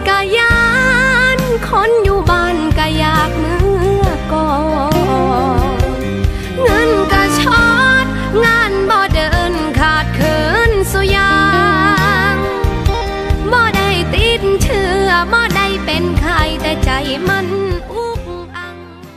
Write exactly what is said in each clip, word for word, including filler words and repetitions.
กะยานคนอยู่บ้านกะอยากเมื่อก่อนเงินกะชอดงานบ่เดินขาดเขินสุยางบ่ได้ติดเชื้อบ่ได้เป็นไข้แต่ใจมันอุกอัง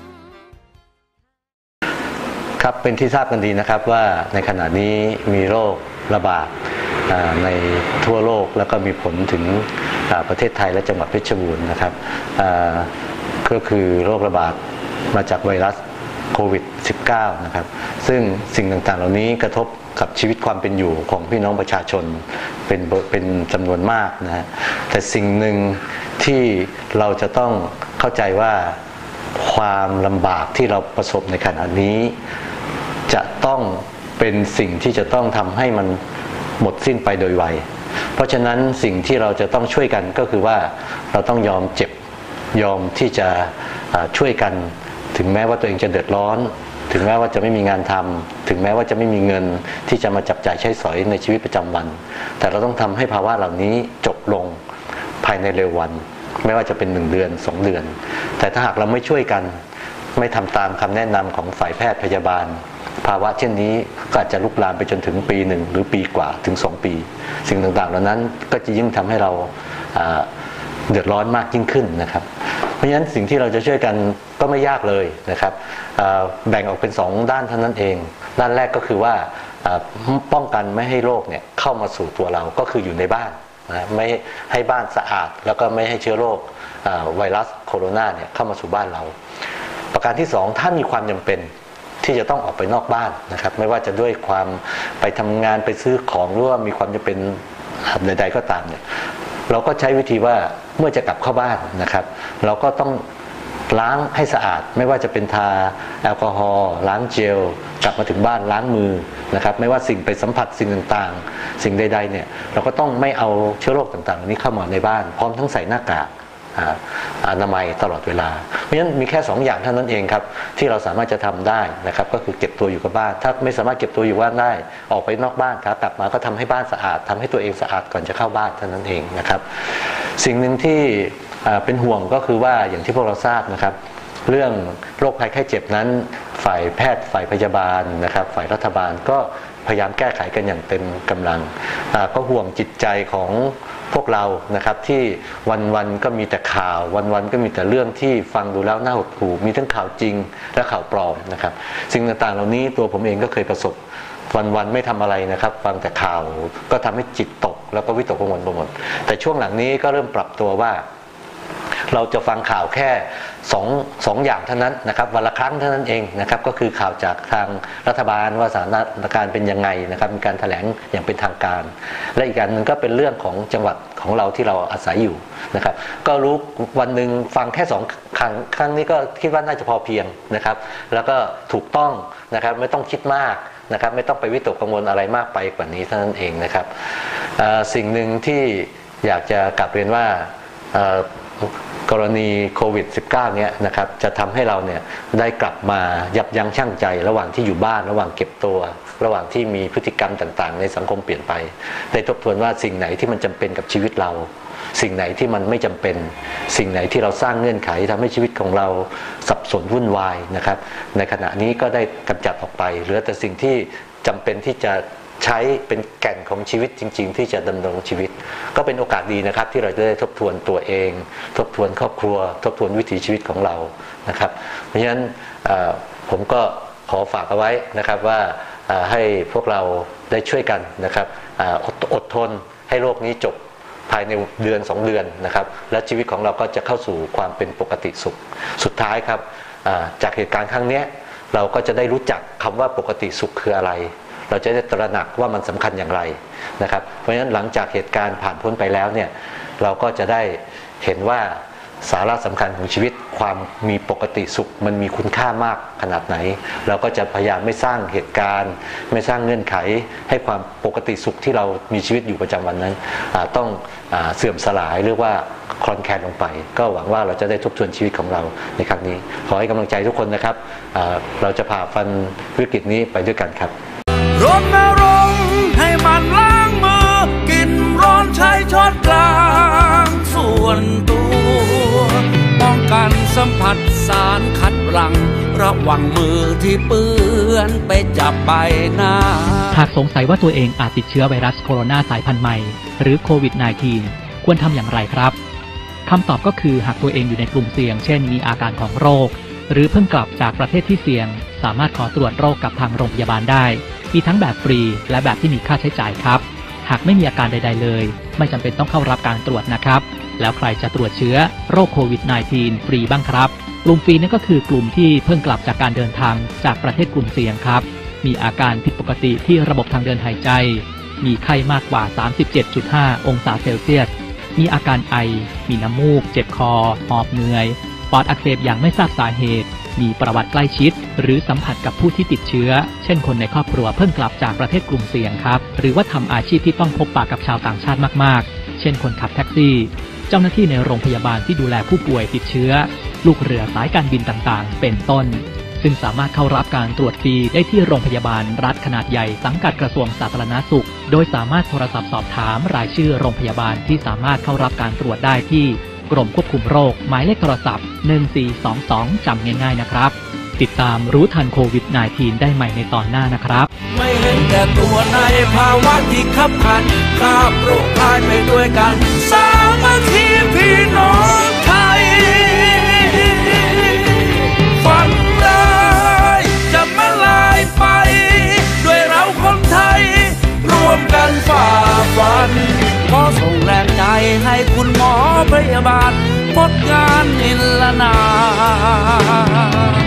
ครับเป็นที่ทราบกันดีนะครับว่าในขณะนี้มีโรคระบาดในทั่วโลกแล้วก็มีผลถึงประเทศไทยและจังหวัดเพชรบูรณ์นะครับก็คือโรคระบาดมาจากไวรัสโควิด สิบเก้า นะครับซึ่งสิ่งต่างๆเหล่านี้กระทบกับชีวิตความเป็นอยู่ของพี่น้องประชาชนเป็นเป็นจำนวนมากนะฮะแต่สิ่งหนึ่งที่เราจะต้องเข้าใจว่าความลำบากที่เราประสบในขณะนี้จะต้องเป็นสิ่งที่จะต้องทำให้มันหมดสิ้นไปโดยไวเพราะฉะนั้นสิ่งที่เราจะต้องช่วยกันก็คือว่าเราต้องยอมเจ็บยอมที่จะช่วยกันถึงแม้ว่าตัวเองจะเดือดร้อนถึงแม้ว่าจะไม่มีงานทำถึงแม้ว่าจะไม่มีเงินที่จะมาจับจ่ายใช้สอยในชีวิตประจำวันแต่เราต้องทำให้ภาวะเหล่านี้จบลงภายในเร็ววันไม่ว่าจะเป็นหนึ่งเดือนสองเดือนแต่ถ้าหากเราไม่ช่วยกันไม่ทำตามคำแนะนำของฝ่ายแพทย์พยาบาลภาวะเช่นนี้ก็อาจจะลุกลามไปจนถึงปีหนึ่งหรือปีกว่าถึงสองปีสิ่งต่างๆเหล่านั้นก็จะยิ่งทำให้เราเดือดร้อนมากยิ่งขึ้นนะครับเพราะฉะนั้นสิ่งที่เราจะช่วยกันก็ไม่ยากเลยนะครับแบ่งออกเป็นสองด้านเท่านั้นเองด้านแรกก็คือว่าป้องกันไม่ให้โรคเนี่ยเข้ามาสู่ตัวเราก็คืออยู่ในบ้านนะไม่ให้บ้านสะอาดแล้วก็ไม่ให้เชื้อโรคไวรัสโคโรนาเนี่ยเข้ามาสู่บ้านเราประการที่สองถ้ามีความจำเป็นที่จะต้องออกไปนอกบ้านนะครับไม่ว่าจะด้วยความไปทำงานไปซื้อของหรือว่ามีความจำเป็นใดๆก็ตามเนี่ยเราก็ใช้วิธีว่าเมื่อจะกลับเข้าบ้านนะครับเราก็ต้องล้างให้สะอาดไม่ว่าจะเป็นทาแอลกอฮอล์ล้างเจลกลับมาถึงบ้านล้างมือนะครับไม่ว่าสิ่งไปสัมผัสสิ่งต่างๆสิ่งใดๆเนี่ยเราก็ต้องไม่เอาเชื้อโรคต่างๆนี้เข้ามาในบ้านพร้อมทั้งใส่หน้ากากอนามัยตลอดเวลาเพราะฉะนั้นมีแค่สองอย่างเท่านั้นเองครับที่เราสามารถจะทำได้นะครับก็คือเก็บตัวอยู่กับบ้านถ้าไม่สามารถเก็บตัวอยู่บ้านได้ออกไปนอกบ้านครับกลับมาก็ทำให้บ้านสะอาดทำให้ตัวเองสะอาดก่อนจะเข้าบ้านเท่านั้นเองนะครับสิ่งหนึ่งที่เป็นห่วงก็คือว่าอย่างที่พวกเราทราบนะครับเรื่องโรคภัยไข้เจ็บนั้นฝ่ายแพทย์ฝ่ายพยาบาลนะครับฝ่ายรัฐบาลก็พยายามแก้ไขกันอย่างเต็มกำลังก็ห่วงจิตใจของพวกเรานะครับที่วันๆก็มีแต่ข่าววันๆก็มีแต่เรื่องที่ฟังดูแล้วน่าหดหู่มีทั้งข่าวจริงและข่าวปลอมนะครับสิ่งต่างๆเหล่านี้ตัวผมเองก็เคยประสบวันๆไม่ทำอะไรนะครับฟังแต่ข่าวก็ทำให้จิตตกแล้วก็วิตกกังวลไปหมดแต่ช่วงหลังนี้ก็เริ่มปรับตัวว่าเราจะฟังข่าวแค่สองสองอย่างเท่านั้นนะครับวันละครั้งเท่านั้นเองนะครับก็คือข่าวจากทางรัฐบาลว่าสถานการณ์เป็นยังไงนะครับมีการแถลงอย่างเป็นทางการและอีกการหนึ่งก็เป็นเรื่องของจังหวัดของเราที่เราอาศัยอยู่นะครับก็รู้วันหนึ่งฟังแค่สองครั้งครั้งนี้ก็คิดว่าน่าจะพอเพียงนะครับแล้วก็ถูกต้องนะครับไม่ต้องคิดมากนะครับไม่ต้องไปวิตกกังวลอะไรมากไปกว่านี้เท่านั้นเองนะครับสิ่งหนึ่งที่อยากจะกลับเรียนว่ากรณีโควิด สิบเก้า เนี่ยนะครับจะทำให้เราเนี่ยได้กลับมายับยั้งชั่งใจระหว่างที่อยู่บ้านระหว่างเก็บตัวระหว่างที่มีพฤติกรรมต่างๆในสังคมเปลี่ยนไปได้ทบทวนว่าสิ่งไหนที่มันจำเป็นกับชีวิตเราสิ่งไหนที่มันไม่จำเป็นสิ่งไหนที่เราสร้างเงื่อนไขทำให้ชีวิตของเราสับสนวุ่นวายนะครับในขณะนี้ก็ได้กำจัดออกไปเหลือแต่สิ่งที่จำเป็นที่จะใช้เป็นแก่นของชีวิตจริงๆที่จะดำรงชีวิตก็เป็นโอกาสดีนะครับที่เราจะได้ทบทวนตัวเองทบทวนครอบครัวทบทวนวิถีชีวิตของเรานะครับเพราะฉะนั้นผมก็ขอฝากเอาไว้นะครับว่าให้พวกเราได้ช่วยกันนะครับอดทนให้โรคนี้จบภายในเดือนสองเดือนนะครับและชีวิตของเราก็จะเข้าสู่ความเป็นปกติสุขสุดท้ายครับจากเหตุการณ์ครั้งนี้เราก็จะได้รู้จักคำว่าปกติสุขคืออะไรเราจะได้ตระหนักว่ามันสำคัญอย่างไรนะครับเพราะฉะนั้นหลังจากเหตุการณ์ผ่านพ้นไปแล้วเนี่ยเราก็จะได้เห็นว่าสาระสำคัญของชีวิตความมีปกติสุขมันมีคุณค่ามากขนาดไหนเราก็จะพยายามไม่สร้างเหตุการณ์ไม่สร้างเงื่อนไขให้ความปกติสุขที่เรามีชีวิตอยู่ประจำวันนั้นต้องเสื่อมสลายหรือว่าคลอนแคลนลงไปก็หวังว่าเราจะได้ทบทวนชีวิตของเราในครั้งนี้ขอให้กำลังใจทุกคนนะครับเราจะผ่าฟันวิกฤตนี้ไปด้วยกันครับรณรงค์ให้มันล้างมือกินร้อนใช้ช้อนกลางสู่ส่วนตัวป้องกันสัมผัสสารคัดหลั่งระวังมือที่เปื้อนไปจับใบหน้าหากสงสัยว่าตัวเองอาจติดเชื้อไวรัสโคโรนาสายพันธุ์ใหม่หรือโควิด สิบเก้า ควรทำอย่างไรครับคำตอบก็คือหากตัวเองอยู่ในกลุ่มเสี่ยงเช่นมีอาการของโรคหรือเพิ่งกลับจากประเทศที่เสี่ยงสามารถขอตรวจโรคกับทางโรงพยาบาลได้มีทั้งแบบฟรีและแบบที่มีค่าใช้จ่ายครับหากไม่มีอาการใดๆเลยไม่จำเป็นต้องเข้ารับการตรวจนะครับแล้วใครจะตรวจเชื้อโรคโควิด สิบเก้า ฟรีบ้างครับกลุ่มฟรีนั่นก็คือกลุ่มที่เพิ่งกลับจากการเดินทางจากประเทศกลุ่มเสี่ยงครับมีอาการผิดปกติที่ระบบทางเดินหายใจมีไข้มากกว่า สามสิบเจ็ดจุดห้า องศาเซลเซียสมีอาการไอมีน้ำมูกเจ็บคอหอบเหนื่อยปอดอักเสบอย่างไม่ทราบสาเหตุมีประวัติใกล้ชิดหรือสัมผัสกับผู้ที่ติดเชื้อเช่นคนในครอบครัวเพิ่งกลับจากประเทศกลุ่มเสี่ยงครับหรือว่าทำอาชีพที่ต้องพบปะกับชาวต่างชาติมากๆเช่นคนขับแท็กซี่เจ้าหน้าที่ในโรงพยาบาลที่ดูแลผู้ป่วยติดเชื้อลูกเรือสายการบินต่างๆเป็นต้นซึ่งสามารถเข้ารับการตรวจฟรีได้ที่โรงพยาบาลรัฐขนาดใหญ่สังกัดกระทรวงสาธารณสุขโดยสามารถโทรศัพท์สอบถามรายชื่อโรงพยาบาลที่สามารถเข้ารับการตรวจได้ที่กรมควบคุมโรคหมายเลขโทรศัพท์หนึ่งสี่สองสองจำง่ายๆนะครับติดตามรู้ทันโควิด สิบเก้า ได้ใหม่ในตอนหน้านะครับไม่เห็นแก่ตัวในภาวะที่ขับขันข้ามโรคภัยไปด้วยกันสามัคคีพี่น้องไทยฝันร้ายจะมาลายไปด้วยเราคนไทยรวมกันฝ่าฟันขอส่งแรงใจให้คุณหมอพยาบาลหมดงานนิรนาม